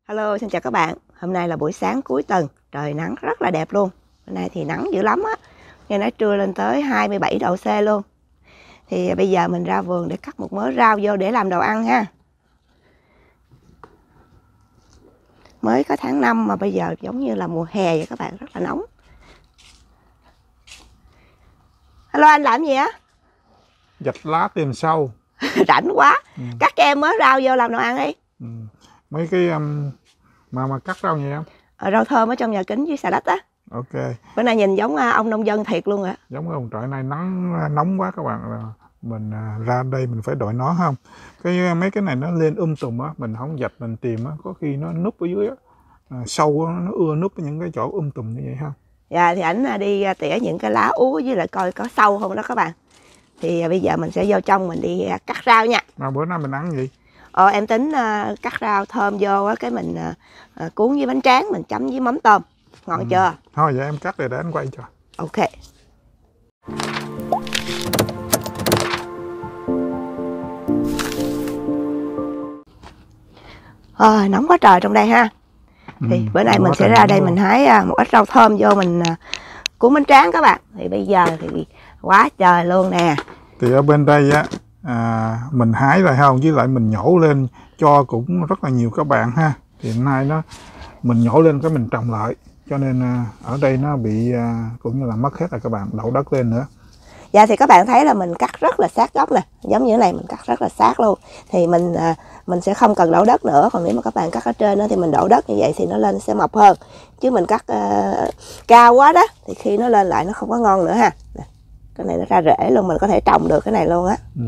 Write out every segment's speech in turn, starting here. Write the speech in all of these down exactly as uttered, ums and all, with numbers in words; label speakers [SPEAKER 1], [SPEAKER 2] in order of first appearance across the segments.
[SPEAKER 1] Hello, xin chào các bạn. Hôm nay là buổi sáng cuối tuần, trời nắng rất là đẹp luôn. Hôm nay thì nắng dữ lắm á, nghe nói trưa lên tới hai mươi bảy độ C luôn. Thì bây giờ mình ra vườn để cắt một mớ rau vô để làm đồ ăn ha. Mới có tháng năm mà bây giờ giống như là mùa hè vậy các bạn, rất là nóng. Hello, anh làm gì á?
[SPEAKER 2] Dạch lá tìm sâu.
[SPEAKER 1] Rảnh quá.
[SPEAKER 2] Ừ.
[SPEAKER 1] Cắt cho em mớ rau vô làm đồ ăn đi.
[SPEAKER 2] Ừ. Mấy cái um, mà mà cắt rau gì em?
[SPEAKER 1] Ờ, rau thơm ở trong nhà kính với xà lách á.
[SPEAKER 2] Ok.
[SPEAKER 1] Bữa nay nhìn giống ông nông dân thiệt luôn ạ.
[SPEAKER 2] Giống cái ông trời này nắng nóng quá các bạn, mình ra đây mình phải đội nó không? Cái mấy cái này nó lên um tùm á, mình không dạch mình tìm á, có khi nó núp ở dưới á, à, sâu á, nó ưa núp ở những cái chỗ um tùm như vậy không?
[SPEAKER 1] Dạ thì ảnh đi tỉa những cái lá úa với lại coi có sâu không đó các bạn. Thì bây giờ mình sẽ vô trong mình đi cắt rau nha.
[SPEAKER 2] Mà bữa nay mình ăn gì?
[SPEAKER 1] Ờ em tính uh, cắt rau thơm vô á, cái mình uh, uh, cuốn với bánh tráng, mình chấm với mắm tôm. Ngon ừ. chưa?
[SPEAKER 2] Thôi vậy em cắt rồi để anh quay cho.
[SPEAKER 1] Ok. À, nóng quá trời trong đây ha. Ừ, thì bữa nay mình sẽ ra đây luôn. Mình hái một ít rau thơm vô mình uh, cuốn bánh tráng các bạn. Thì bây giờ thì quá trời luôn nè.
[SPEAKER 2] Thì ở bên đây á, à, mình hái rồi không, với lại mình nhổ lên cho cũng rất là nhiều các bạn ha. Thì hôm nay nó mình nhổ lên cái mình trồng lại, cho nên à, ở đây nó bị à, cũng như là mất hết rồi các bạn, đậu đất lên nữa.
[SPEAKER 1] Dạ thì các bạn thấy là mình cắt rất là sát gốc nè, giống như thế này mình cắt rất là sát luôn. Thì mình à, mình sẽ không cần đổ đất nữa, còn nếu mà các bạn cắt ở trên đó thì mình đổ đất như vậy thì nó lên sẽ mập hơn. Chứ mình cắt à, cao quá đó thì khi nó lên lại nó không có ngon nữa ha. Cái này nó ra rễ luôn, mình có thể trồng được cái này luôn á.
[SPEAKER 2] Ừ.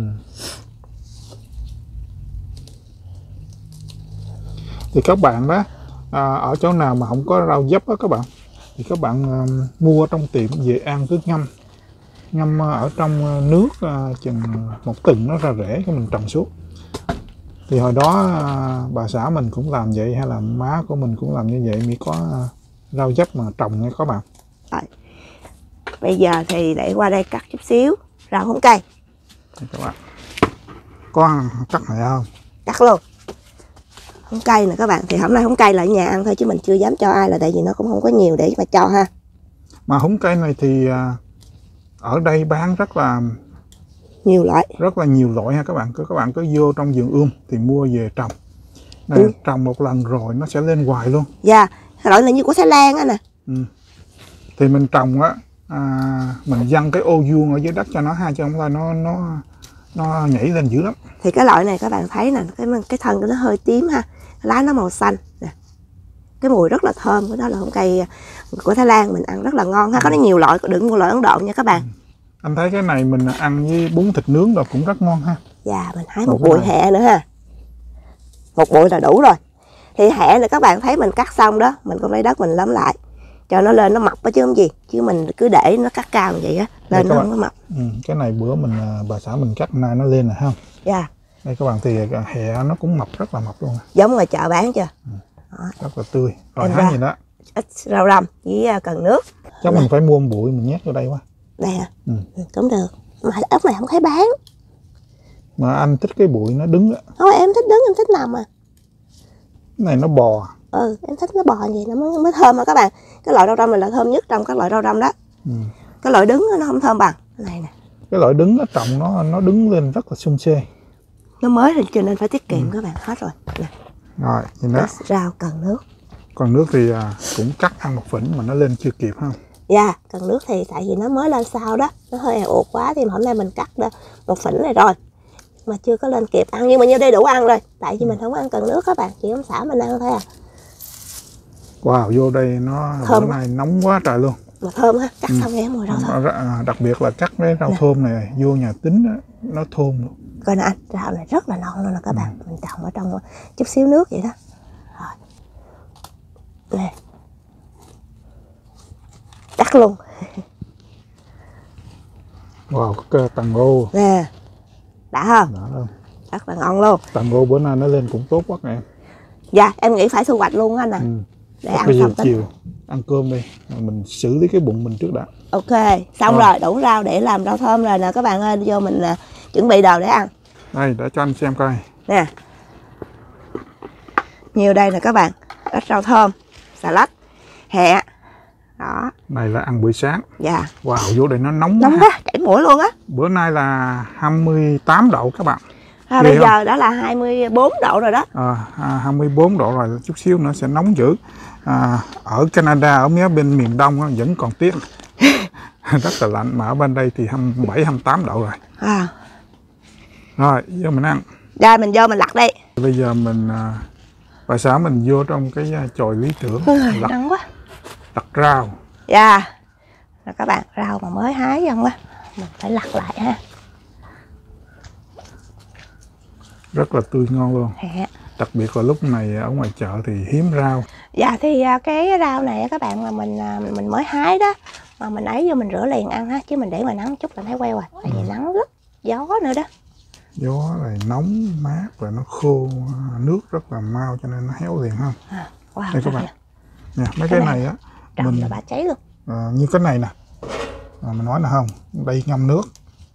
[SPEAKER 2] Thì các bạn đó à, ở chỗ nào mà không có rau dấp á các bạn, thì các bạn à, mua trong tiệm về ăn cứ ngâm ngâm ở trong nước à, chừng một tuần nó ra rễ cái mình trồng xuống. Thì hồi đó à, bà xã mình cũng làm vậy, hay là má của mình cũng làm như vậy mới có à, rau dấp mà trồng nha các bạn.
[SPEAKER 1] Rồi. Bây giờ thì để qua đây cắt chút xíu rau húng cây.
[SPEAKER 2] Các bạn có cắt này không?
[SPEAKER 1] Cắt luôn. Húng cây nè các bạn, thì hôm nay húng cây là ở nhà ăn thôi chứ mình chưa dám cho ai, là tại vì nó cũng không có nhiều để mà cho ha.
[SPEAKER 2] Mà húng cây này thì ở đây bán rất là
[SPEAKER 1] nhiều loại,
[SPEAKER 2] rất là nhiều loại ha các bạn. Các bạn cứ vô trong vườn ươm thì mua về trồng. Này, ừ. Trồng một lần rồi nó sẽ lên hoài luôn.
[SPEAKER 1] Dạ, cái loại này như của Thái Lan á nè.
[SPEAKER 2] Ừ. Thì mình trồng á, à, mình văng cái ô vuông ở dưới đất cho nó ha, chứ không là nó nó nó nhảy lên dữ lắm.
[SPEAKER 1] Thì cái loại này các bạn thấy nè, cái cái thân của nó hơi tím ha, lá nó màu xanh nè, cái mùi rất là thơm. Cái đó là húng cây của Thái Lan, mình ăn rất là ngon ha. Có nó nhiều loại, đừng mua loại Ấn Độ nha các bạn.
[SPEAKER 2] Ừ. Anh thấy cái này mình ăn với bún thịt nướng rồi cũng rất ngon ha.
[SPEAKER 1] Dạ, mình hái một, một bụi hẹ nữa ha, một bụi là đủ rồi. Thì hẹ này các bạn thấy mình cắt xong đó, mình cũng lấy đất mình lấm lại cho nó lên nó mập á chứ không gì, chứ mình cứ để nó cắt cao như vậy á lên nó không có mập.
[SPEAKER 2] Ừ, cái này bữa mình bà xã mình cắt nay nó lên rồi không?
[SPEAKER 1] Dạ.
[SPEAKER 2] Đây các bạn, thì hẹ nó cũng mập, rất là mập luôn.
[SPEAKER 1] Giống ngoài chợ bán chưa?
[SPEAKER 2] Ừ. Rất là tươi. Rồi hái gì đó.
[SPEAKER 1] Ít rau răm với cần nước.
[SPEAKER 2] Chắc mình phải mua một bụi mình nhét vô đây quá.
[SPEAKER 1] Đây hả? Ừ. Ừ, cũng được. Mà ốc này không thấy bán.
[SPEAKER 2] Mà anh thích cái bụi nó đứng á.
[SPEAKER 1] Thôi em thích đứng, em thích nằm à.
[SPEAKER 2] Cái này nó bò.
[SPEAKER 1] Ừ, em thích nó bò vậy nó mới, mới thơm mà các bạn. Cái loại rau răm này là thơm nhất trong các loại rau răm đó. Ừ. Cái loại đứng nó không thơm bằng cái này nè.
[SPEAKER 2] Cái loại đứng nó trồng nó nó đứng lên rất là xum xê.
[SPEAKER 1] Nó mới thì cho nên phải tiết kiệm. Ừ. Các bạn, hết rồi nè.
[SPEAKER 2] Rồi nhìn đó.
[SPEAKER 1] Rau cần nước.
[SPEAKER 2] Còn nước thì à, cũng cắt ăn một phỉnh mà nó lên chưa kịp không?
[SPEAKER 1] Dạ, cần nước thì tại vì nó mới lên sau đó, nó hơi eo ụt quá thì hôm nay mình cắt ra một phỉnh này rồi mà chưa có lên kịp ăn, nhưng mà nhiêu đây đủ ăn rồi, tại vì ừ. mình không ăn cần nước các bạn, chỉ ông xã mình ăn thôi à.
[SPEAKER 2] Wow, vô đây nó
[SPEAKER 1] thơm
[SPEAKER 2] bữa nay nóng quá trời luôn.
[SPEAKER 1] Mà thơm ha, cắt ừ. xong nghe mùi rau thơm.
[SPEAKER 2] Đặc biệt là cắt cái rau nè. Thơm này vô nhà Tính đó, nó thơm luôn.
[SPEAKER 1] Coi nè anh, rau này rất là non luôn nè các ừ. bạn, mình trồng ở trong chút xíu nước vậy đó. Rồi. Nè. Cắt luôn.
[SPEAKER 2] Wow, cái tàng ngô
[SPEAKER 1] nè, đã không?
[SPEAKER 2] Đã không?
[SPEAKER 1] Rất là ngon luôn.
[SPEAKER 2] Tàng ngô bữa nay nó lên cũng tốt quá em.
[SPEAKER 1] Dạ, em nghĩ phải thu hoạch luôn anh nè. Ừ. Để ăn
[SPEAKER 2] bây
[SPEAKER 1] xong
[SPEAKER 2] giờ chiều ăn cơm đi, mình xử lý cái bụng mình trước đã.
[SPEAKER 1] Ok, xong à. Rồi đủ rau để làm rau thơm rồi nè các bạn ơi, vô mình uh, chuẩn bị đồ để ăn.
[SPEAKER 2] Đây, để cho anh xem coi.
[SPEAKER 1] Nè. Nhiều đây nè các bạn, ít rau thơm, xà lách, hẹ. Đó.
[SPEAKER 2] Này là ăn buổi sáng.
[SPEAKER 1] Dạ.
[SPEAKER 2] Wow, vô đây nó nóng
[SPEAKER 1] Nóng quá, chảy mũi luôn á.
[SPEAKER 2] Bữa nay là hai mươi tám độ các bạn.
[SPEAKER 1] À, bây giờ đó là hai mươi bốn độ rồi đó.
[SPEAKER 2] À, hai mươi bốn độ rồi, chút xíu nữa sẽ nóng dữ. À, ở Canada, ở phía bên miền Đông đó, vẫn còn tiếc. Rất là lạnh, mà ở bên đây thì hai mươi bảy, hai mươi tám độ rồi.
[SPEAKER 1] À.
[SPEAKER 2] Rồi, giờ mình ăn.
[SPEAKER 1] Rồi mình vô mình lặt đi.
[SPEAKER 2] Bây giờ mình bà xã mình vô trong cái chòi lý tưởng.
[SPEAKER 1] Lặt, nắng quá.
[SPEAKER 2] Lặt rau.
[SPEAKER 1] Dạ. Yeah. Rồi các bạn, rau mà mới hái không á, mình phải lặt lại ha.
[SPEAKER 2] Rất là tươi ngon luôn.
[SPEAKER 1] Hẹ.
[SPEAKER 2] Đặc biệt là lúc này ở ngoài chợ thì hiếm rau.
[SPEAKER 1] Dạ thì cái rau này các bạn mà mình mình mới hái đó, mà mình ấy vô mình rửa liền ăn ha, chứ mình để ngoài nắng chút là thấy queo rồi. Tại vì nắng rất gió nữa đó.
[SPEAKER 2] Gió này nóng mát và nó khô, nước rất là mau cho nên nó héo liền ha.
[SPEAKER 1] À, wow,
[SPEAKER 2] đây các bạn nè, mấy cái, cái này, này á
[SPEAKER 1] mình là bả cháy luôn.
[SPEAKER 2] À, như cái này nè, à, mình nói là không, đây ngâm nước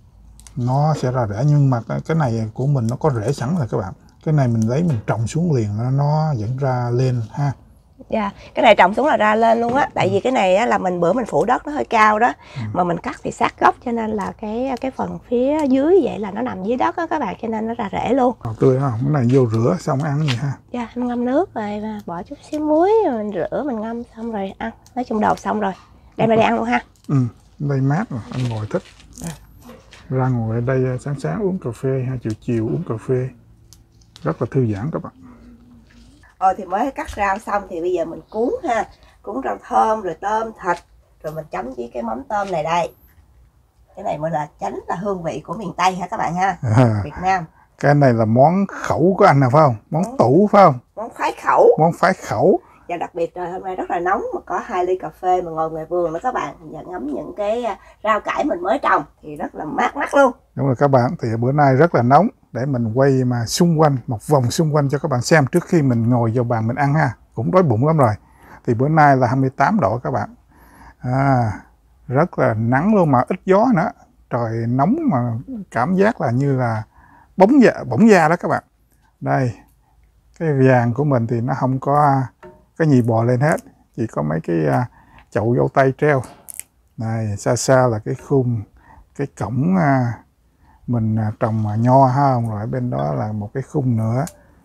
[SPEAKER 2] nó sẽ ra rễ, nhưng mà cái, cái này của mình nó có rễ sẵn rồi các bạn. Cái này mình lấy mình trồng xuống liền nó, nó vẫn ra lên ha.
[SPEAKER 1] Dạ, yeah. Cái này trồng xuống là ra lên luôn á. Tại vì cái này á, là mình bữa mình phủ đất nó hơi cao đó, ừ. mà mình cắt thì sát gốc cho nên là cái cái phần phía dưới vậy là nó nằm dưới đất á các bạn, cho nên nó ra rễ luôn.
[SPEAKER 2] Còn tươi không? Cái này vô rửa xong ăn gì ha?
[SPEAKER 1] Dạ, yeah, mình ngâm nước rồi và bỏ chút xíu muối rồi mình rửa mình ngâm xong rồi ăn. Nói chung đầu xong rồi. Đem ra đây ăn luôn ha.
[SPEAKER 2] Ừ, đây mát rồi, anh ngồi thích. À. Ra ngồi ở đây sáng sáng uống cà phê hay chiều chiều uống cà phê. Rất là thư giãn các bạn.
[SPEAKER 1] Rồi thì mới cắt rau xong thì bây giờ mình cuốn ha. Cuốn rau thơm rồi tôm thịt. Rồi mình chấm với cái mắm tôm này đây. Cái này mới là chánh là hương vị của miền Tây hả các bạn ha. À, Việt Nam.
[SPEAKER 2] Cái này là món khẩu của anh nào phải không? Món, món tủ phải không?
[SPEAKER 1] Món phái khẩu.
[SPEAKER 2] Món phái khẩu.
[SPEAKER 1] Và đặc biệt là hôm nay rất là nóng, mà có hai ly cà phê mà ngồi ngoài vườn đó các bạn, và ngắm những cái rau cải mình mới trồng thì rất là mát mắt luôn.
[SPEAKER 2] Đúng rồi các bạn, thì bữa nay rất là nóng, để mình quay mà xung quanh một vòng xung quanh cho các bạn xem trước khi mình ngồi vào bàn mình ăn ha. Cũng đói bụng lắm rồi. Thì bữa nay là hai mươi tám độ các bạn. À, rất là nắng luôn mà ít gió nữa. Trời nóng mà cảm giác là như là bóng da, bỏng da đó các bạn. Đây, cái vàng của mình thì nó không có cái gì bò lên hết, chỉ có mấy cái uh, chậu dâu tây treo. Này, xa xa là cái khung, cái cổng uh, mình uh, trồng uh, nho ha, rồi bên đó là một cái khung nữa.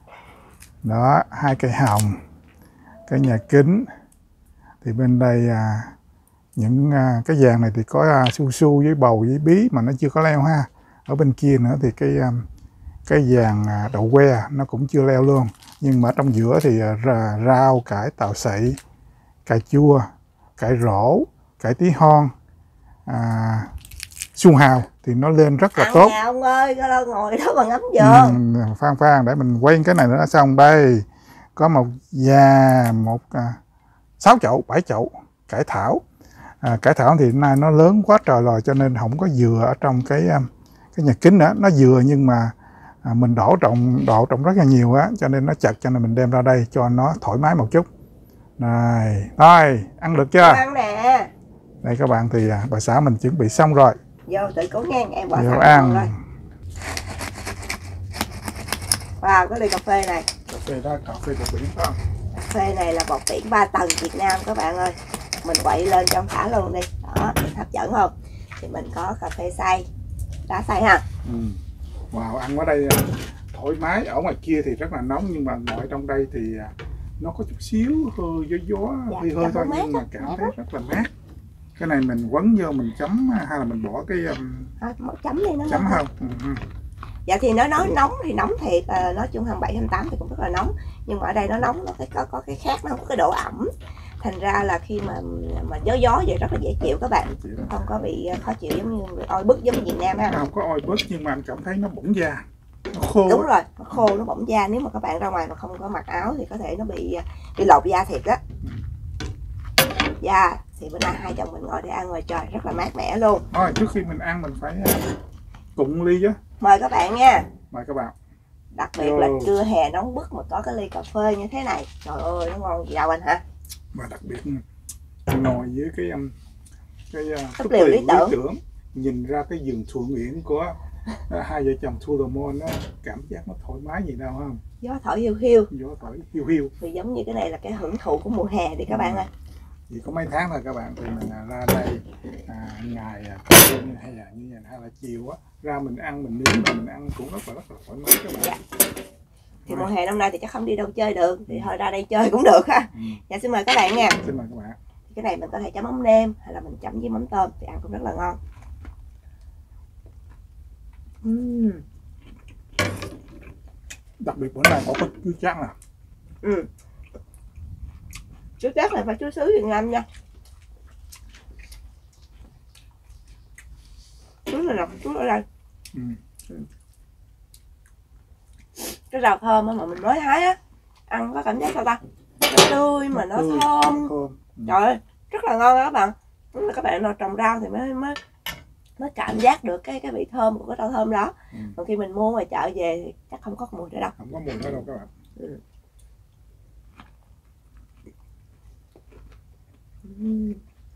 [SPEAKER 2] Đó, hai cây hồng, cái nhà kính. Thì bên đây uh, những uh, cái vàng này thì có uh, su su với bầu với bí mà nó chưa có leo ha. Ở bên kia nữa thì cái uh, cái vàng uh, đậu que nó cũng chưa leo luôn. Nhưng mà trong giữa thì rau, cải, tàu sậy, cà chua, cải rổ, cải tí hon, à, su hào thì nó lên rất là
[SPEAKER 1] ăn
[SPEAKER 2] tốt.
[SPEAKER 1] Nhà ông ơi, có ngồi đó mà ngắm vườn.
[SPEAKER 2] Ừ, Phan Phan để mình quay cái này nữa xong đây. Có một già, một à, sáu chậu, bảy chậu cải thảo. À, cải thảo thì nay nó lớn quá trời rồi cho nên không có dừa ở trong cái cái nhà kính nữa. Nó dừa nhưng mà À, mình đổ trồng độ trồng rất là nhiều á, cho nên nó chặt, cho nên mình đem ra đây cho nó thoải mái một chút. Này, thôi ăn được chưa?
[SPEAKER 1] Ăn nè.
[SPEAKER 2] Đây các bạn thì à, bà xã mình chuẩn bị xong rồi.
[SPEAKER 1] Vô tự cố nghe em bỏ
[SPEAKER 2] vô
[SPEAKER 1] sẵn
[SPEAKER 2] ăn
[SPEAKER 1] rồi. Wow, cái ly cà phê này.
[SPEAKER 2] Cà phê đó, cà phê bột biển phải không?
[SPEAKER 1] Cà phê này là bột biển ba tầng Việt Nam các bạn ơi. Mình quậy lên cho thả luôn đi. Đó, hấp dẫn không? Thì mình có cà phê xay, đá xay ha. Ừ.
[SPEAKER 2] Wow, ăn ở đây thoải mái. Ở ngoài kia thì rất là nóng, nhưng mà ngồi trong đây thì nó có chút xíu hơi gió gió dạ, hơi hơi thôi, nhưng mà cảm thấy rất là mát. Cái này mình quấn vô mình chấm hay là mình bỏ cái um...
[SPEAKER 1] à, chấm đi nó
[SPEAKER 2] chấm không? Ừ.
[SPEAKER 1] Dạ thì nó nói nóng thì nóng thiệt, à, nói chung hai mươi bảy, hai mươi tám thì cũng rất là nóng, nhưng mà ở đây nó nóng nó phải có có cái khác, nó không có cái độ ẩm, thành ra là khi mà mà gió gió vậy rất là dễ chịu các bạn, không có bị khó chịu giống như oi bức giống như Việt Nam ha.
[SPEAKER 2] Không có oi bức, nhưng mà anh cảm thấy nó bỏng da, nó khô.
[SPEAKER 1] Đúng rồi, nó khô, nó bỏng da. Nếu mà các bạn ra ngoài mà không có mặc áo thì có thể nó bị bị lột da thiệt đó. Dạ, thì bữa nay hai chồng mình ngồi để ăn ngoài trời rất là mát mẻ luôn.
[SPEAKER 2] Thôi trước khi mình ăn mình phải cụng ly chứ.
[SPEAKER 1] Mời các bạn nha.
[SPEAKER 2] Mời các bạn.
[SPEAKER 1] Đặc biệt Yo. là trưa hè nóng bức mà có cái ly cà phê như thế này, trời ơi nó ngon gì đâu anh hả?
[SPEAKER 2] Mà đặc biệt ngồi với cái cái
[SPEAKER 1] uh, liệu lý tưởng.
[SPEAKER 2] tưởng nhìn ra cái vườn thuận uyển của hai vợ chồng thu đồ môn á, cảm giác nó thoải mái gì đâu không?
[SPEAKER 1] Gió thổi hiu hiu.
[SPEAKER 2] Gió thổi hiu hiu.
[SPEAKER 1] Thì giống như cái này là cái hưởng thụ của mùa hè thì các bạn ơi.
[SPEAKER 2] Chỉ có mấy tháng thôi các bạn, thì mình ra đây à, ngày đêm hay là như vậy hay là chiều á, ra mình ăn mình nướng mà mình ăn cũng rất là rất là thoải mái các bạn.
[SPEAKER 1] Dạ. Thì mùa hè năm nay thì chắc không đi đâu chơi được, thì thôi ra đây chơi cũng được ha. Ừ. Dạ xin mời các bạn nha.
[SPEAKER 2] Xin mời các bạn.
[SPEAKER 1] Cái này mình có thể chấm mắm nêm hay là mình chấm với mắm tôm thì ăn cũng rất là ngon. Uhm.
[SPEAKER 2] Đặc biệt bữa nay có cái chuối chát nè.
[SPEAKER 1] Ừ. Chuối chát này phải chuối sứ Việt Nam nha. Chuối này là chuối ở đây. Ừ. Ừ. Cái rau thơm mà mình mới hái á, ăn có cảm giác sao ta? Nó tươi mà nó
[SPEAKER 2] tươi,
[SPEAKER 1] thơm.
[SPEAKER 2] thơm. Ừ.
[SPEAKER 1] Trời ơi, rất là ngon đó các bạn. Đúng là các bạn nào trồng rau thì mới mới mới cảm giác được cái cái vị thơm của cái rau thơm đó. Ừ. Còn khi mình mua ngoài chợ về thì chắc không có mùi nữa đâu.
[SPEAKER 2] Không có mùi nữa đâu các bạn. Ừ.
[SPEAKER 1] Ừ.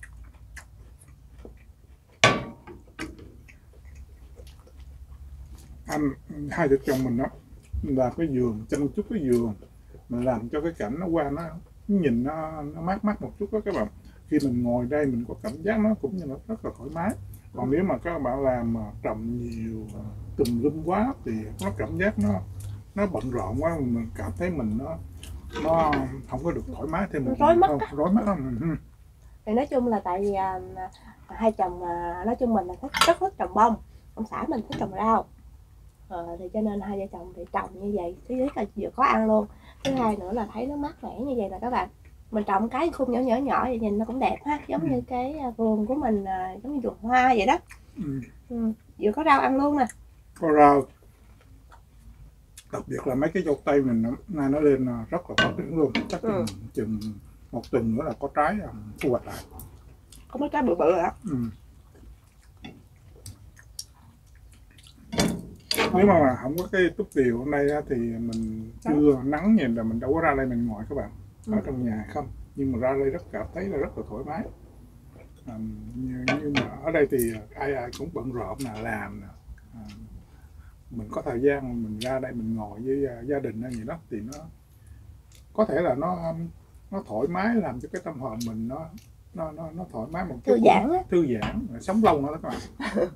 [SPEAKER 2] Anh hai vợ chồng mình đó làm cái vườn, chăm chút cái vườn, mình làm cho cái cảnh nó qua nó nhìn nó, nó mát mát một chút đó các bạn. Khi mình ngồi đây mình có cảm giác nó cũng như nó rất là thoải mái. Còn nếu mà các bạn làm mà trồng nhiều tùm lum quá thì nó cảm giác nó nó bận rộn quá, mình cảm thấy mình nó nó không có được thoải mái, thì mình
[SPEAKER 1] rối mắt
[SPEAKER 2] không, rối mắt lắm.
[SPEAKER 1] Thì nói chung là tại vì à, hai chồng à, nói chung mình là thích, rất thích trồng bông, ông xã mình thích trồng rau. Ờ, thì cho nên hai vợ chồng thì trồng như vậy, thứ nhất là vừa có ăn luôn, thứ hai nữa là thấy nó mát mẻ như vậy là các bạn. Mình trồng cái khung nhỏ nhỏ nhỏ vậy nhìn nó cũng đẹp ha, giống ừ. như cái vườn của mình, giống như vườn hoa vậy đó. Ừ. Ừ. Vừa có rau ăn luôn nè,
[SPEAKER 2] có rau, đặc biệt là mấy cái dâu tây mình nay nó lên rất là phát triển luôn, chắc ừ. chừng, chừng một tuần nữa là có trái thu hoạch lại.
[SPEAKER 1] Có mấy trái bự bự rồi đó. Ừ.
[SPEAKER 2] Nếu mà không có cái túp điều hôm nay thì mình chưa nắng nhìn là mình đâu có ra đây mình ngồi các bạn, ở ừ. trong nhà không, nhưng mà ra đây rất cảm thấy là rất là thoải mái. À, nhưng mà ở đây thì ai ai cũng bận rộn là làm nè, à, mình có thời gian mình ra đây mình ngồi với gia đình hay gì đó thì nó có thể là nó nó thoải mái, làm cho cái tâm hồn mình nó nó nó, nó thoải mái một chút,
[SPEAKER 1] thư giãn á,
[SPEAKER 2] thư giãn, sống lâu nữa đó các bạn.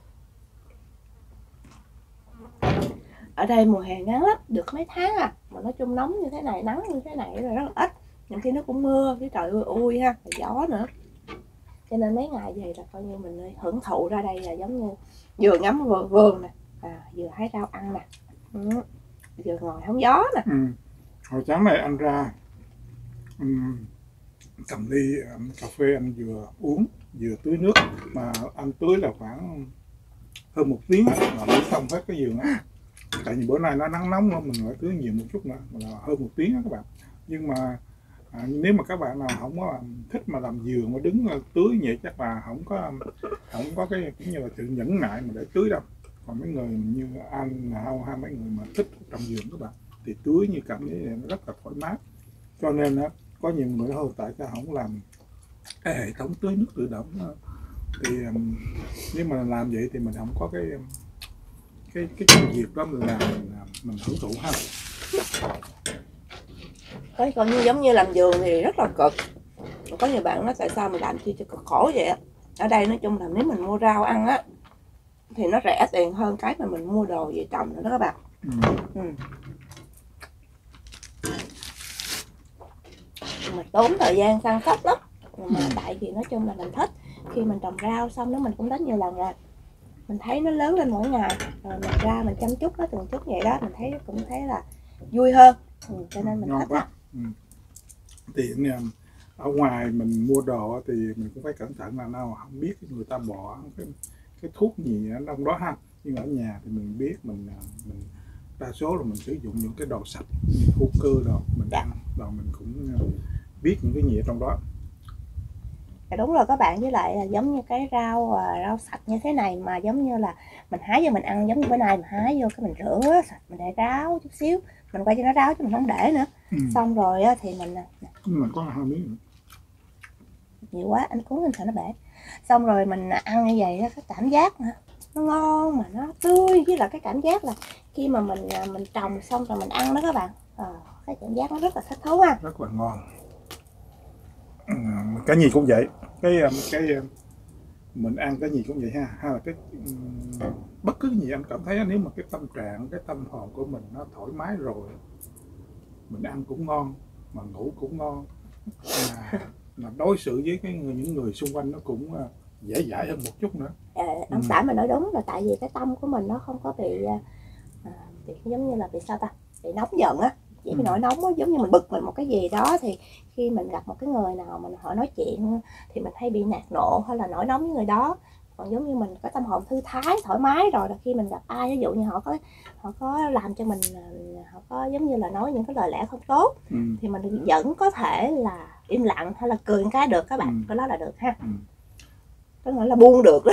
[SPEAKER 1] Ở đây mùa hè ngắn lắm, được mấy tháng à, mà nói chung nóng như thế này, nắng như thế này là rất là ít, những khi nó cũng mưa, cái trời ơi ui ha, gió nữa, cho nên mấy ngày vậy là coi như mình hưởng thụ ra đây là giống như vừa ngắm vườn, vườn nè, à, vừa hái rau ăn nè, ừ, vừa ngồi hóng gió nè.
[SPEAKER 2] Ừ. Hồi sáng này anh ra um, cầm ly um, cà phê anh vừa uống vừa tưới nước, mà anh tưới là khoảng hơn một tiếng là mới xong hết cái vườn á. Tại vì bữa nay nó nắng nóng nữa, mình phải tưới nhiều một chút nữa, là hơn một tiếng đó các bạn. Nhưng mà à, nếu mà các bạn nào không có thích mà làm vườn mà đứng tưới vậy chắc là không có không có cái cũng như là sự nhẫn nại mà để tưới đâu. Còn mấy người như anh nào hay mấy người mà thích trồng vườn các bạn thì tưới như cảm thấy nó rất là thoải mái. Cho nên á, có nhiều người hỏi tại sao không làm cái hệ thống tưới nước tự động đó. Thì um, nếu mà làm vậy thì mình không có cái cái cái công việc đó mình làm, mình, mình hưởng thụ ha.
[SPEAKER 1] Đấy, còn như giống như làm vườn thì rất là cực. Có nhiều bạn nói tại sao mình làm chi cho cực khổ vậy á. Ở đây nói chung là nếu mình mua rau ăn á thì nó rẻ tiền hơn cái mà mình mua đồ về trồng nữa đó các bạn. Ừ. Ừ. Mà tốn thời gian săn sóc lắm. Nhưng mà tại vì nói chung là mình thích, khi mình trồng rau xong đó mình cũng đến nhiều lần rồi, mình thấy nó lớn lên mỗi ngày, rồi mình ra mình chăm chút nó từng chút vậy đó, mình thấy cũng thấy là vui hơn, ừ, cho nên mình thích quá.
[SPEAKER 2] Ừ. Thì ở ngoài mình mua đồ thì mình cũng phải cẩn thận, là nào không biết người ta bỏ cái, cái thuốc gì ở trong đó ha. Nhưng ở nhà thì mình biết, mình mình đa số là mình sử dụng những cái đồ sạch, hữu cơ đồ mình ăn, rồi mình cũng biết những cái gì ở trong đó.
[SPEAKER 1] Đúng rồi các bạn, với lại là giống như cái rau rau sạch như thế này mà giống như là mình hái vô mình ăn, giống như bữa nay mình hái vô cái mình rửa sạch, mình để ráo chút xíu, mình quay cho nó ráo chứ mình không để nữa. Ừ. Xong rồi thì mình
[SPEAKER 2] mình có hai miếng
[SPEAKER 1] nhiều quá anh cuốn lên sợ nó bể. Xong rồi mình ăn như vậy đó, cái cảm giác nữa nó ngon mà nó tươi, với lại cái cảm giác là khi mà mình mình trồng xong rồi mình ăn đó các bạn, à, cái cảm giác nó rất là thích thú ha.
[SPEAKER 2] Rất là ngon. Cái gì cũng vậy, cái cái mình ăn cái gì cũng vậy ha, hay là cái bất cứ gì anh cảm thấy nếu mà cái tâm trạng, cái tâm hồn của mình nó thoải mái rồi, mình ăn cũng ngon mà ngủ cũng ngon, mà, mà đối xử với cái người, những người xung quanh nó cũng dễ dãi hơn một chút nữa.
[SPEAKER 1] À, ông xã mình nói đúng là tại vì cái tâm của mình nó không có bị, à, bị giống như là bị sao ta, bị nóng giận á, chỉ bị ừ. nổi nóng á, giống như mình bực mình một cái gì đó thì khi mình gặp một cái người nào mà họ nói chuyện thì mình hay bị nạt nộ hay là nổi nóng với người đó. Còn giống như mình có tâm hồn thư thái thoải mái rồi, là khi mình gặp ai ví dụ như họ có họ có làm cho mình, họ có giống như là nói những cái lời lẽ không tốt, ừ. thì mình vẫn có thể là im lặng hay là cười một cái được các bạn, ừ. cái đó là được ha, ừ. có nghĩa là buông được đó.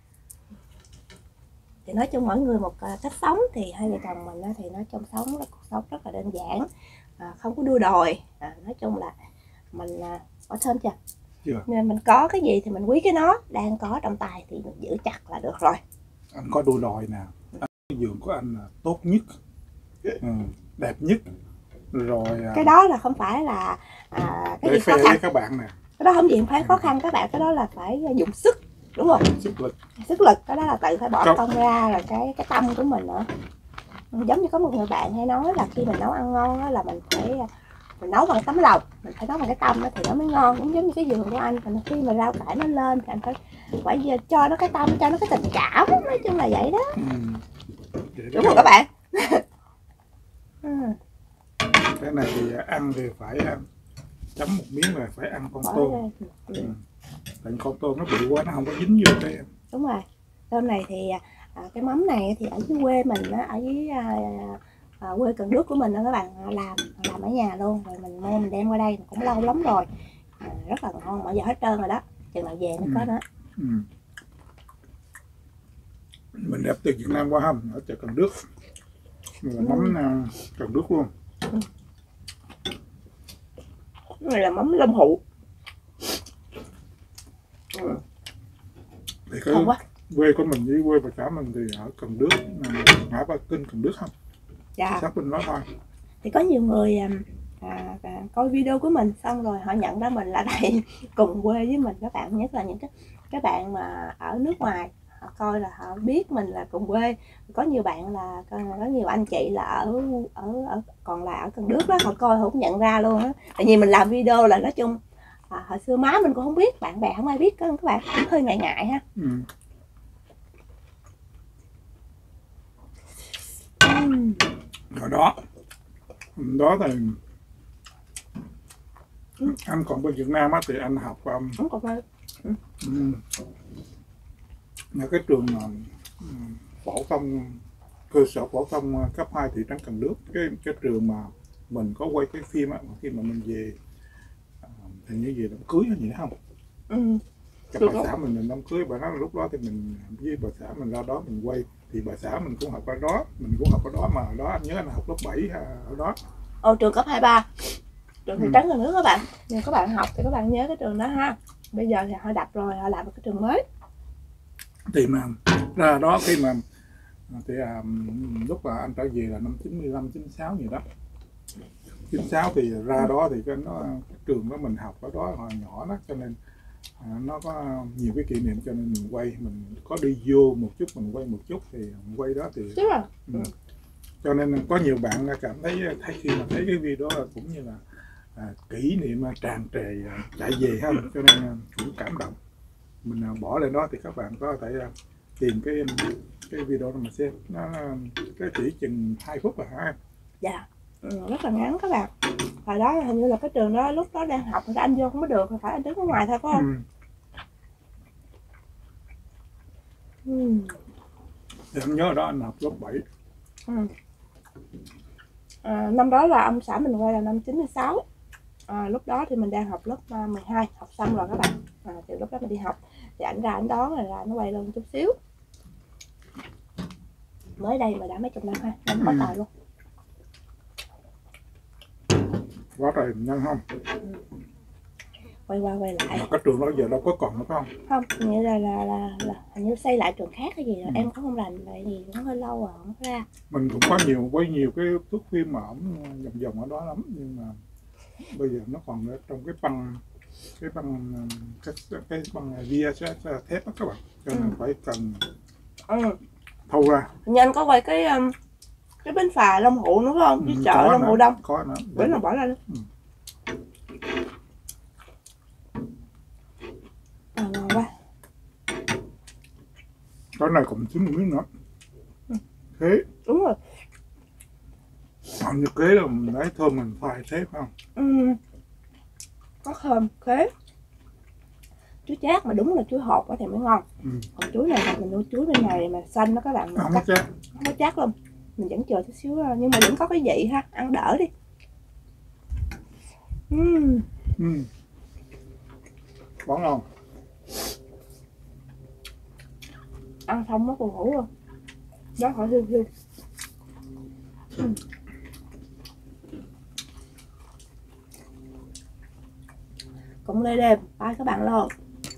[SPEAKER 1] Thì nói chung mỗi người một cách sống, thì hai vợ chồng mình thì nói chung sống là cuộc sống rất là đơn giản, à, không có đua đòi, à, nói chung là mình à, có thơm chưa? Chưa. Nên mình có cái gì thì mình quý cái nó đang có trong tay thì mình giữ chặt là được rồi.
[SPEAKER 2] Anh có đua đòi nè, cái vườn của anh là tốt nhất, ừ, đẹp nhất rồi.
[SPEAKER 1] Cái đó là không phải là à, cái
[SPEAKER 2] để
[SPEAKER 1] gì khó khăn
[SPEAKER 2] các bạn nè,
[SPEAKER 1] cái đó không gì phải khó khăn các bạn, cái đó là phải dùng sức, đúng không?
[SPEAKER 2] Sức lực.
[SPEAKER 1] Sức lực, cái đó là tự phải bỏ
[SPEAKER 2] Không.
[SPEAKER 1] công ra, rồi cái cái tâm của mình nữa. Giống như có một người bạn hay nói là khi mình nấu ăn ngon đó, là mình phải mình nấu bằng tấm lòng, mình phải nấu bằng cái tâm đó thì nó mới ngon. Cũng giống như cái vườn của anh, khi mà rau cải nó lên thì anh phải phải giờ cho nó cái tâm, cho nó cái tình cảm, nói chung là vậy đó. Ừ. Đúng rồi các bạn. Ừ.
[SPEAKER 2] Cái này thì ăn thì phải chấm một miếng là phải ăn con tôm. Ừ. Tại con tôm nó bự quá, nó không có dính vô cái.
[SPEAKER 1] Đúng rồi. Tôm này thì à, cái mắm này thì ở dưới quê mình á, ở dưới à, à, quê Cần Đước của mình đó các bạn, làm làm ở nhà luôn, rồi mình mua mình đem qua đây cũng lâu lắm rồi, à, rất là ngon, bây giờ hết trơn rồi đó, chừng nào về nó ừ. có nữa.
[SPEAKER 2] Ừ. Mình đẹp từ Việt Nam qua hầm ở chợ Cần Đước, là ừ. mắm Cần Đước luôn. Ừ.
[SPEAKER 1] Cái này là mắm Long Hụ.
[SPEAKER 2] Ừ. Thì cái quê của mình với quê bà xã mình thì ở Cần Đước, ngã ba Kinh Cần Đước không?
[SPEAKER 1] Dạ.
[SPEAKER 2] Sát bên đó thôi.
[SPEAKER 1] Thì có nhiều người à, à, coi video của mình xong rồi họ nhận ra mình là đây cùng quê với mình các bạn, nhất là những cái các bạn mà ở nước ngoài, họ coi là họ biết mình là cùng quê. Có nhiều bạn là có nhiều anh chị là ở ở, ở còn là ở Cần Đước đó, họ coi họ cũng nhận ra luôn á, tại vì mình làm video là nói chung à, hồi xưa má mình cũng không biết, bạn bè không ai biết, các bạn cũng hơi ngại ngại ha. Ừ.
[SPEAKER 2] Uhm. Rồi đó đó thì ừ. anh còn bên Việt Nam á thì anh học um,
[SPEAKER 1] không còn phải. Ừ.
[SPEAKER 2] Um, là cái trường um, phổ thông cơ sở phổ thông cấp hai thị trấn Cần Đước, cái cái trường mà mình có quay cái phim á, khi mà mình về hình như về đám cưới hay gì đó không? Ừ. Gặp bà xã mình, mình đám cưới, bà nói là lúc đó thì mình với bà xã mình ra đó mình quay, thì bà xã mình cũng học ở đó, mình cũng học ở đó, mà ở đó anh nhớ anh học lớp bảy ở đó.
[SPEAKER 1] Ồ, trường cấp hai ba, trường thị trấn Cần Đước các bạn. Nhưng các bạn học thì các bạn nhớ cái trường đó ha. Bây giờ thì họ đập rồi, họ làm một cái trường mới.
[SPEAKER 2] Thì mà ra đó khi mà thì à, lúc là anh trở về là năm chín mươi lăm chín mươi sáu gì đó, chín sáu thì ra đó thì cái nó cái trường đó mình học ở đó hồi nhỏ đó, cho nên à, nó có nhiều cái kỷ niệm, cho nên mình quay, mình có đi vô một chút mình quay một chút thì mình quay đó thì ừ. Cho nên có nhiều bạn cảm thấy thấy khi mà thấy cái video đó cũng như là à, kỷ niệm tràn trề chạy về ha, cho nên cũng cảm động. Mình bỏ lên đó thì các bạn có thể tìm cái cái video đó mà xem, nó cái chỉ chừng hai phút là hả?
[SPEAKER 1] Dạ. Ừ, rất là ngắn các bạn. Hồi đó hình như là cái trường đó lúc đó đang học thì anh vô không có được, phải anh đứng ở ngoài thôi phải không? Ừ. Ừ.
[SPEAKER 2] Thì anh nhớ ở đó anh học lớp bảy.
[SPEAKER 1] Ừ. À, năm đó là ông xã mình quay là năm chín mươi sáu. À, lúc đó thì mình đang học lớp mười hai, học xong rồi các bạn. À, thì lúc đó mình đi học thì ảnh ra ảnh đón rồi ra nó quay lên chút xíu. Mới đây mà đã mấy chục năm ha, năm có tài luôn.
[SPEAKER 2] Quá trời nhân không?
[SPEAKER 1] quay qua quay lại.
[SPEAKER 2] Mà cái trường đó giờ đâu có còn nữa phải không?
[SPEAKER 1] Không, nghĩa là là là, là hình như xây lại trường khác hay gì rồi.
[SPEAKER 2] Ừ.
[SPEAKER 1] Em cũng không rành vậy thì cũng hơi lâu rồi không có ra.
[SPEAKER 2] Mình cũng có nhiều quay nhiều cái thước phim mà ổng vòng vòng ở đó lắm, nhưng mà bây giờ nó còn ở trong cái băng cái băng cái cái băng via thép đó các bạn, cho nên ừ. phải cần
[SPEAKER 1] ừ.
[SPEAKER 2] thâu ra.
[SPEAKER 1] Như anh có quay cái um, cái bến phà Long Hụ nữa không? Cái ừ, chợ Long Hụ Đông.
[SPEAKER 2] Có nữa.
[SPEAKER 1] Bữa nào bỏ ra luôn. Ừ. À, ngon quá.
[SPEAKER 2] Cái này còn chín một miếng nữa. Ừ. Thế.
[SPEAKER 1] Đúng rồi.
[SPEAKER 2] Như kế là mình lấy thơm mình phai thế phải không?
[SPEAKER 1] Ừ. Có thơm, khế. Chuối chát mà đúng là chuối hột thì mới ngon. Ừ. Còn chuối này mình nuôi chuối bên này mà xanh đó các bạn.
[SPEAKER 2] Không có chát.
[SPEAKER 1] Không có chát luôn. Mình vẫn chờ chút xíu nhưng mà vẫn có cái vị ha, ăn đỡ đi. Uhm.
[SPEAKER 2] Ừ. Quá ngon.
[SPEAKER 1] Ăn xong nó buồn ngủ luôn. Đó khỏi hương hương. Uhm. Cũng lê đêm, bye các bạn luôn.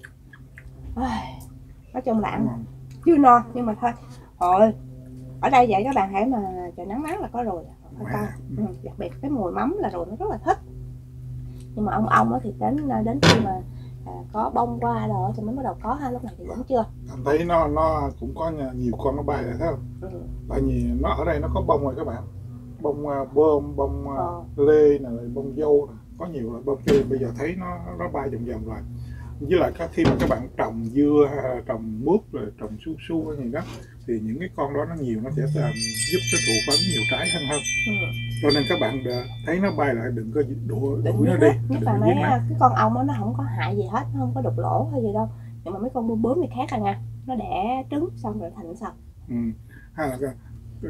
[SPEAKER 1] Nói chung là ăn chưa no nhưng mà thôi. Thôi ở đây vậy các bạn hãy mà trời nắng nắng là có rồi. Wow. Ừ, đặc biệt cái mùi mắm là rồi nó rất là thích. Nhưng mà ông ong thì đến đến khi mà à, có bông qua rồi thì mới bắt đầu có ha, lúc này thì vẫn chưa.
[SPEAKER 2] Anh thấy nó nó cũng có nhiều con nó bay rồi thấy không? Ừ. Tại vì nó ở đây nó có bông rồi các bạn, bông uh, bơm, bông uh, ờ. lê này, bông dâu này. Có nhiều loại bông kia bây giờ thấy nó nó bay vòng vòng rồi. Với lại các khi mà các bạn trồng dưa, trồng mướp rồi trồng su su hay gì đó thì những cái con đó nó nhiều, nó sẽ làm, giúp cho thụ phấn nhiều trái hơn hơn. Ừ. Cho nên các bạn thấy nó bay lại đừng có đuổi nó đi.
[SPEAKER 1] Nhất là mấy cái con ong đó nó không có hại gì hết, nó không có đục lỗ hay gì đâu. Nhưng mà mấy con bướm bướm thì khác rồi nha, nó đẻ trứng xong rồi thành sạch.
[SPEAKER 2] Ừ. Hay là uh,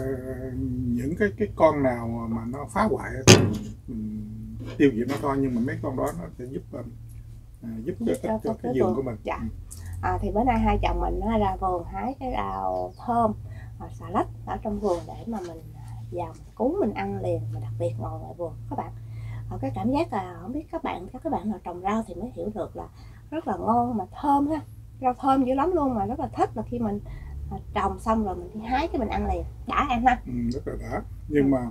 [SPEAKER 2] những cái cái con nào mà nó phá hoại thì mình tiêu diệt nó thôi, nhưng mà mấy con đó nó sẽ giúp uh, À, giúp cho, cho, cho cái vườn của mình.
[SPEAKER 1] Dạ. À, thì bữa nay hai chồng mình nó ra vườn hái cái đào thơm và xà lách ở trong vườn để mà mình vào mình cuốn mình ăn liền, mà đặc biệt ngồi ngoài vườn các bạn. Ở cái cảm giác là không biết các bạn các các bạn nào trồng rau thì mới hiểu được là rất là ngon mà thơm ha. Rau thơm dữ lắm luôn, mà rất là thích là khi mình trồng xong rồi mình đi hái cái mình ăn liền, đã em ha.
[SPEAKER 2] Ừ, rất là đã. Nhưng ừ. mà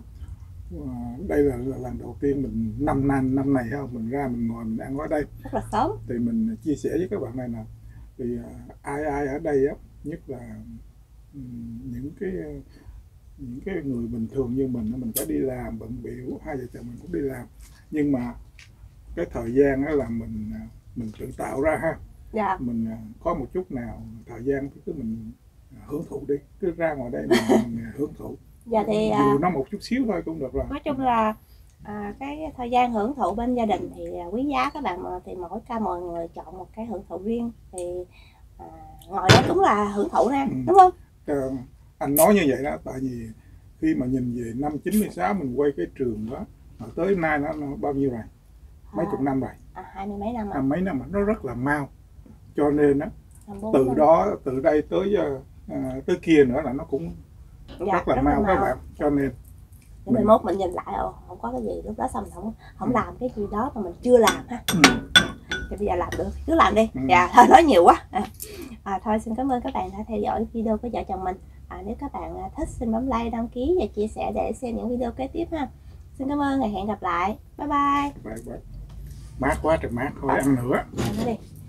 [SPEAKER 2] đây là, là lần đầu tiên mình năm nay năm này không mình ra mình ngồi mình ăn ở đây
[SPEAKER 1] rất là sớm,
[SPEAKER 2] thì mình chia sẻ với các bạn này nè, thì ai ai ở đây á, nhất là những cái những cái người bình thường như mình mình phải đi làm bận biểu, hai vợ chồng mình cũng đi làm, nhưng mà cái thời gian đó là mình mình tự tạo ra ha. Dạ. Mình có một chút nào thời gian cứ mình hưởng thụ đi, cứ ra ngoài đây mình hưởng thụ.
[SPEAKER 1] Dạ thì
[SPEAKER 2] dù nó một chút xíu thôi cũng được rồi.
[SPEAKER 1] Nói chung là à, cái thời gian hưởng thụ bên gia đình thì quý giá các bạn, mà thì mỗi ca mọi người chọn một cái hưởng thụ riêng thì à, ngồi đó cũng là hưởng thụ nè, ừ. đúng không?
[SPEAKER 2] À, anh nói như vậy đó, tại vì khi mà nhìn về năm chín mươi sáu mình quay cái trường đó, mà tới nay nó, nó bao nhiêu rồi? Mấy à, chục năm rồi.
[SPEAKER 1] À, hai mươi mấy năm rồi.
[SPEAKER 2] À, mấy năm mà nó rất là mau, cho nên đó từ năm. Đó từ đây tới à, tới kia nữa là nó cũng dạ, rất là rất mau các bạn, cho nên
[SPEAKER 1] để mình mốt mình nhìn lại ồ không có cái gì, lúc đó xong mình không không ừ. làm cái gì đó mà mình chưa làm ha. Ừ. Thì bây giờ làm được cứ làm đi. Ừ. Dạ thôi nói nhiều quá. À, à, thôi xin cảm ơn các bạn đã theo dõi video của vợ chồng mình. À, nếu các bạn thích xin bấm like, đăng ký và chia sẻ để xem những video kế tiếp ha. Xin cảm ơn và hẹn gặp lại. Bye bye.
[SPEAKER 2] Bye bye. Mát quá trời mát, thôi à. Ăn nữa.
[SPEAKER 1] Ăn nữa đi.